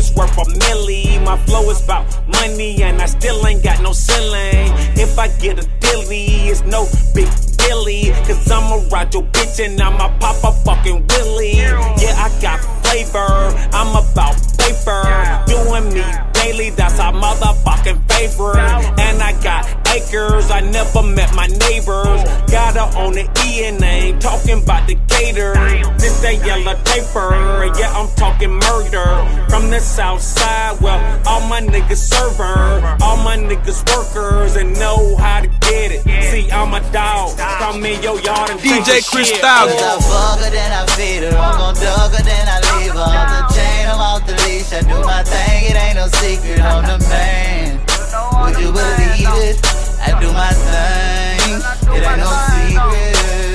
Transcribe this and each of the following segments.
beats worth a milli. My flow is about money and I still ain't got no ceiling. If I get a dilly, it's no big Billy, cause I'ma ride your bitch and I'ma pop a fucking willy. Yeah, I got flavor, I'm about paper. Doing me daily, that's our motherfucking favorite. And I got acres, I never met my neighbors. Got her on the E and I ain't talking about the gator. This that yellow taper, yeah, I'm talking murder. From the south side, well, all my niggas server, all my niggas workers and know how to get it. See, I'm a dog, come in your yard and DJ Chris shit. Styles. I fuck her, then I feed her. I'm gon' dug her, then I leave her. Off the chain, I'm off the leash. I do my thing, it ain't no secret. I'm the man. Would you believe it? I do my thing, it ain't no secret.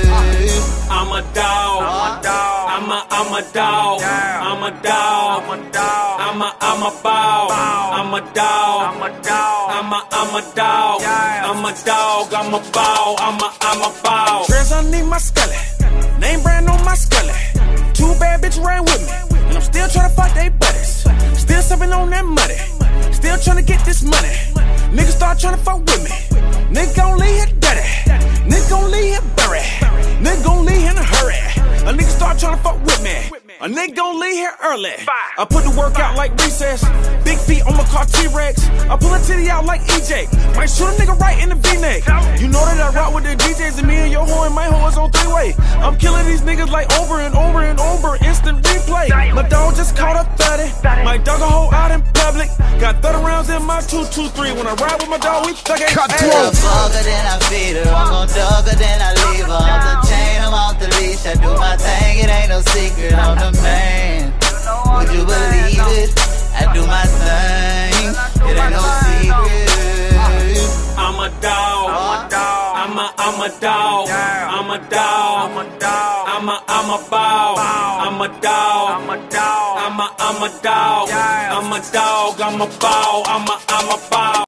I'm a dog. I'm a dog. I'm a dog. I'm a dog. I'm a ball. I'm a dog. I'm a dog. I'm a dog. I'm a dog. I'm a ball. I'm a ball. Dress underneath my scully, name brand on my scully. Two bad bitches ran with me, and I'm still tryna fuck they buddies. Still sipping on that money, still tryna get this money. Niggas start tryna fuck with me. Nigga gon' leave here dirty. Nigga gon' leave here buried. Nigga gon' leave here in a hurry. A nigga start tryna fuck with me. A nigga gon' leave here early. I put the work out like recess. Big feet on my car T-Rex. I pull a titty out like EJ. Might shoot a nigga right in the V-neck. You know that I rock with the DJs and me and your hoe and my hoe is on three-way. I'm killing these niggas like over and over and over. Instant replay. My dog just caught a 30. My dog a hoe out in public. Got 30 rounds in my 223. When I ride with my dog, we thuggin'. I fuck her, then I feed her. I'm gon' dug her, then I leave her. Off the chain, I'm off the leash. I do my thing, it ain't no secret. I'm the man. Would you believe it? I do my thing, it ain't no secret. I'm a dog. I'm a dog. I'm a dog. I'm a dog. I'm a ball. I'm a dog. I'm a dog. I'm a dog. I'm a dog. I'm a ball. I'm a ball.